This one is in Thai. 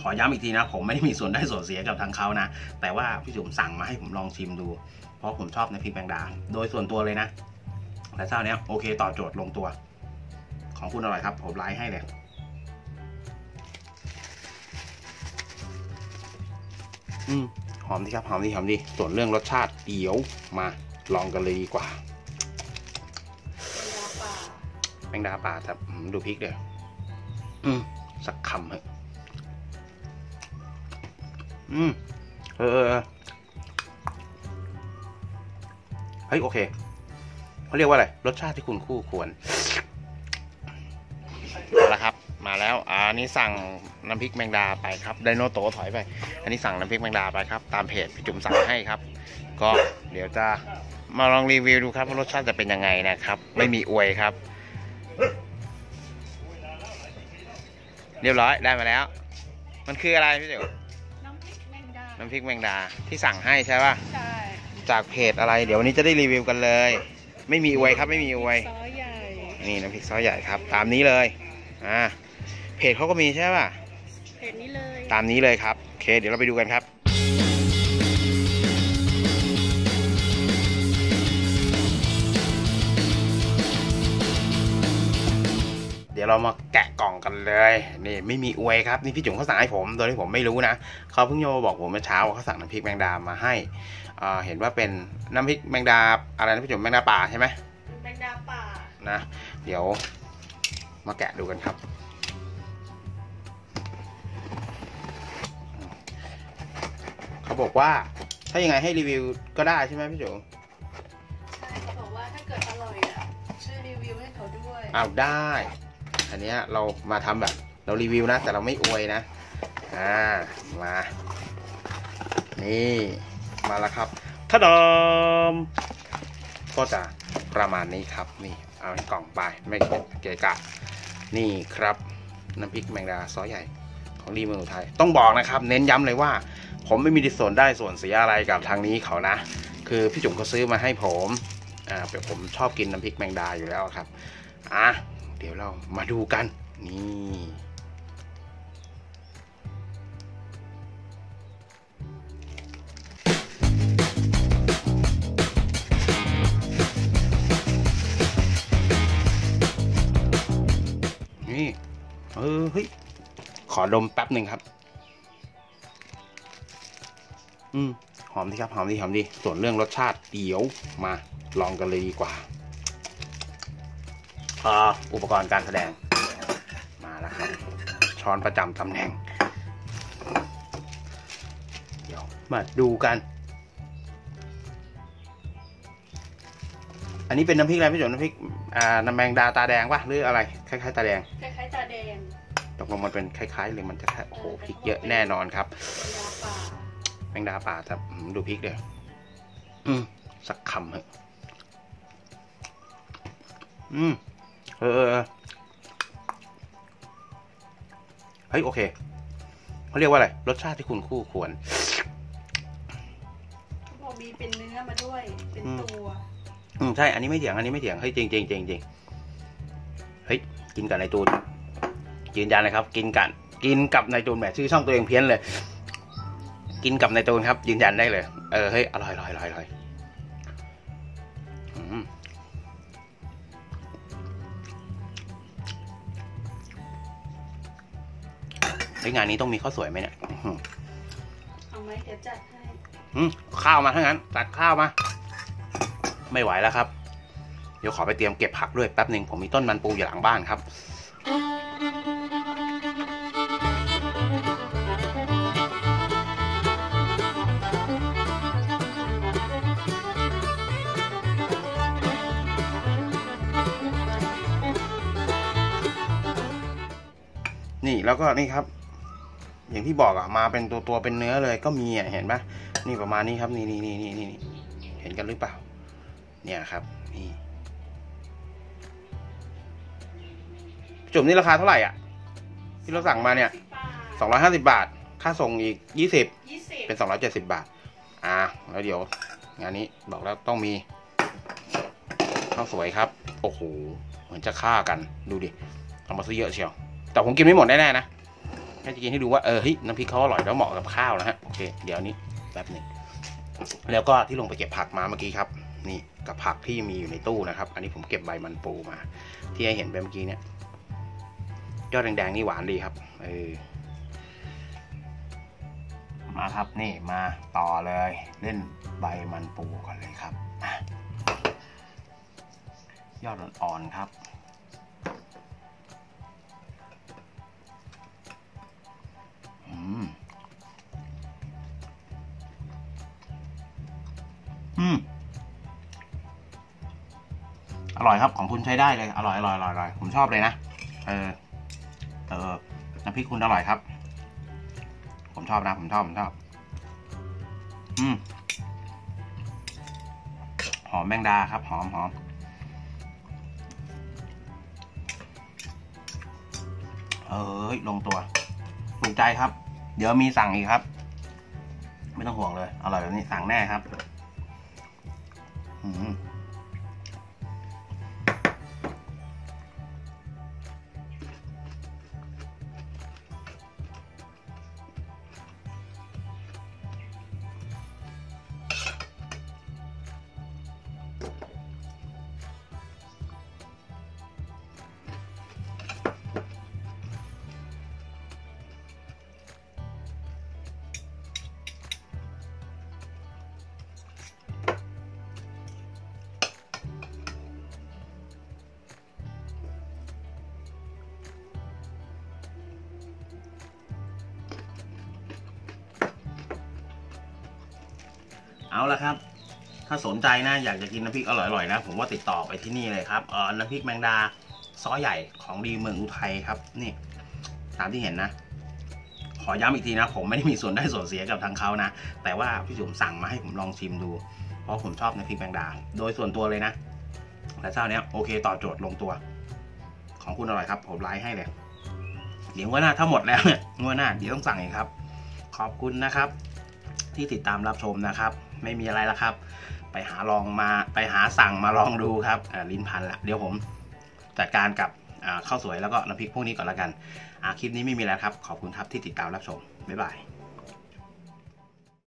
ขอย้ำอีกทีนะผมไม่ได้มีส่วนได้ส่วนเสียกับทางเขานะแต่ว่าพี่จุ๋มสั่งมาให้ผมลองชิมดูเพราะผมชอบน้ำพริกแมงดาโดยส่วนตัวเลยนะแต่เจ้าเนี้ยโอเคตอบโจทย์ลงตัวของคุณอร่อยครับผมไลค์ให้เลยหอมดีครับหอมดีส่วนเรื่องรสชาติเดี๋ยวมาลองกันเลยดีกว่าแมงดาป่าครับดูพริกเดี๋ยวสักคำเถอะเฮ้ยโอเคเขาเรียกว่าอะไรรสชาติที่คุณคู่ควรเอาละครับมาแล้วอันนี้สั่งน้ำพริกแมงดาไปครับไดโนโตถอยไปอันนี้สั่งน้ำพริกแมงดาไปครับตามเพจพี่จุ๋มสั่งให้ครับก็เดี๋ยวจะมาลองรีวิวดูครับว่ารสชาติจะเป็นยังไงนะครับไม่มีอวยครับเรียบร้อยได้มาแล้วมันคืออะไรพี่จุ๋มน้ำพริกแมงดาที่สั่งให้ใช่ป่ะใช่จากเพจอะไรเดี๋ยววันนี้จะได้รีวิวกันเลยไม่มีอวยครับไม่มีอวยซอใหญ่นี่น้ำพริกซอใหญ่ครับตามนี้เลยเพจเขาก็มีใช่ป่ะเพจนี้เลยตามนี้เลยครับโอเคเดี๋ยวเราไปดูกันครับเดี๋ยวเรามาแกะกล่องกันเลยนี่ไม่มีอวยครับนี่พี่จุ๋มเขาสั่งให้ผมโดยที่ผมไม่รู้นะเขาเพิ่งโยบอกผมเมื่อเช้าเขาสั่งน้ำพริกแมงดามาให้เห็นว่าเป็นน้ำพริกแมงดาอะไรนะพี่จุ๋มแมงดาป่าใช่ไหมแมงดาป่านะเดี๋ยวมาแกะดูกันครับเขาบอกว่าถ้ายังไงให้รีวิวก็ได้ใช่ไหมพี่จุ๋มใช่เขาบอกว่าถ้าเกิดอร่อยช่วยรีวิวให้เขาด้วยได้อันนี้เรามาทำแบบเรารีวิวนะแต่เราไม่อวยนะมานี่มาแล้วครับถ้าดมก็จะประมาณนี้ครับนี่เอาในกล่องไปไม่เกะกะนี่ครับน้ำพริกแมงดาซอสใหญ่ของดีเมืองอุทัยต้องบอกนะครับเน้นย้ำเลยว่าผมไม่มีส่วนได้ส่วนเสียอะไรกับทางนี้เขานะคือพี่จุ๋มเขาซื้อมาให้ผมแต่ผมชอบกินน้ำพริกแมงดาอยู่แล้วครับเดี๋ยวเรามาดูกันนี่เฮ้ยขอดมแป๊บหนึ่งครับหอมดีครับหอมดีส่วนเรื่องรสชาติเดี๋ยวมาลองกันเลยดีกว่าอุปกรณ์การแสดงมาแล้วครับช้อนประจำตำแหน่งเดี๋ยวมาดูกันอันนี้เป็นน้ำพริกอะไรพี่จุ๋มน้ำพริกน้ำแมงดาตาแดงป่ะหรืออะไรคล้ายๆตาแดงคล้ายๆตาแดงตกลงมันเป็นคล้ายๆเลยมันจะโอ้โหพริกเยอะแน่นอนครับแมงดาป่าครับดูพริกเดี๋ยวสักคำเถอะเฮ้ยโอเคเขาเรียกว่าอะไรรสชาติที่คุณคู่ควรพอมีเป็นเนื้อมาด้วยเป็นตัวใช่อันนี้ไม่เถียงเฮ้ยจริงเฮ้ยกินกับนายตูนยืนยันเลยครับกินกับนายตูนแหมชื่อช่องตัวเองเพี้ยนเลยกินกับนายตูนครับยืนยันได้เลยเฮ้ยอร่อยงานนี้ต้องมีข้าวสวยไหมเนี่ยเอาไหมเดี๋ยวจัดให้ข้าวมาถ้างั้นจัดข้าวมาไม่ไหวแล้วครับเดี๋ยวขอไปเตรียมเก็บผักด้วยแป๊บหนึ่งผมมีต้นมันปูอยู่หลังบ้านครับนี่แล้วก็นี่ครับอย่างที่บอกมาเป็นตัวเป็นเนื้อเลยก็มีเห็นปะนี่ประมาณนี้ครับนี่เห็นกันหรือเปล่าเนี่ยครับนี่จุ่มนี่ราคาเท่าไหร่ที่เราสั่งมาเนี่ย250 บาทค่าส่งอีก20เป็น270 บาทแล้วเดี๋ยวงานนี้บอกแล้วต้องมีข้าวสวยครับโอ้โหเหมือนจะฆ่ากันดูดิเอามาซื้อเยอะเชียวแต่ผมกินไม่หมดแน่ๆนะจะกินให้ดูว่าเฮ้ยน้ำพริกเขาอร่อยแล้วเหมาะกับข้าวนะฮะโอเคเดี๋ยวนี้แบบหนึ่งแล้วก็ที่ลงไปเก็บผักมาเมื่อกี้ครับนี่กับผักที่มีอยู่ในตู้นะครับอันนี้ผมเก็บใบมันปูมาที่ให้เห็นไปเมื่อกี้เนี่ยยอดแดงๆนี่หวานดีครับมาครับนี่มาต่อเลยเล่นใบมันปูก่อนเลยครับยอดอ่อนๆครับอร่อยครับของคุณใช้ได้เลยอร่อยผมชอบเลยนะน้ำพริกคุณอร่อยครับผมชอบนะผมชอบหอมแมงดาครับหอมลงตัวถูกใจครับเดี๋ยวมีสั่งอีกครับไม่ต้องห่วงเลยอร่อยแบบนี้สั่งแน่ครับเอาละครับถ้าสนใจนะอยากจะกินน้ำพริกอร่อยๆนะผมว่าติดต่อไปที่นี่เลยครับน้ำพริกแมงดาซ้อใหญ่ของดีเมืองอุทัยครับนี่ตามที่เห็นนะขอย้ำอีกทีนะผมไม่ได้มีส่วนได้ส่วนเสียกับทางเขานะแต่ว่าพี่จุ๋มสั่งมาให้ผมลองชิมดูเพราะผมชอบน้ำพริกแมงดาโดยส่วนตัวเลยนะแต่เจ้านี้โอเคตอบโจทย์ลงตัวของคุณอร่อยครับผมไลค์ให้เลยเดี๋ยวงวดหน้าถ้าหมดแล้วเนี่ยงวดหน้าเดี๋ยวต้องสั่งอีกครับขอบคุณนะครับที่ติดตามรับชมนะครับไม่มีอะไรแล้วครับไปหาสั่งมาลองดูครับลิ้นพันละเดี๋ยวผมจัดการกับข้าวสวยแล้วก็น้ำพริกพวกนี้ก่อนละกันคลิปนี้ไม่มีแล้วครับขอบคุณครับที่ติดตามรับชมบ๊ายบาย